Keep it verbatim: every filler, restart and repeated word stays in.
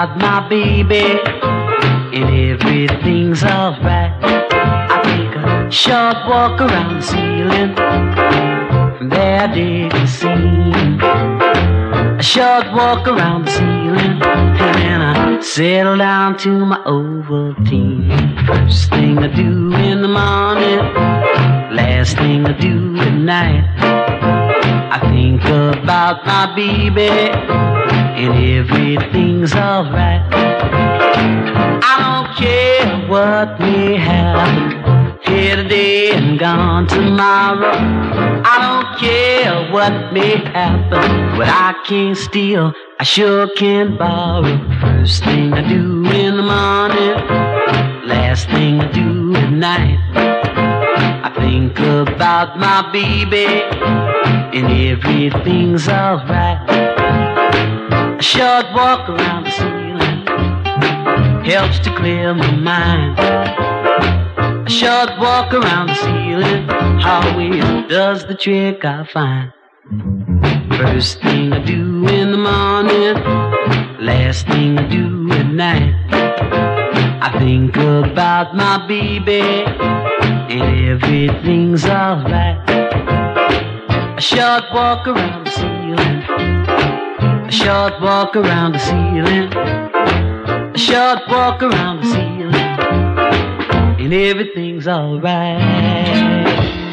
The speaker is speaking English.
about my baby, and everything's alright. I take a short walk around the ceiling, from there I dig the scene. A short walk around the ceiling, and then I settle down to my Ovaltine. First thing I do in the morning, last thing I do at night, I think about my baby, and everything's alright. I don't care what may happen, here today and gone tomorrow. I don't care what may happen, what I can't steal, I sure can borrow. First thing I do in the morning, last thing I do at night, I think about my baby, and everything's alright. A short walk around the ceiling helps to clear my mind. A short walk around the ceiling always does the trick, I find. First thing I do in the morning, last thing I do at night, I think about my baby, and everything's alright. A short walk around the ceiling, a short walk around the ceiling, a short walk around the ceiling, and everything's alright.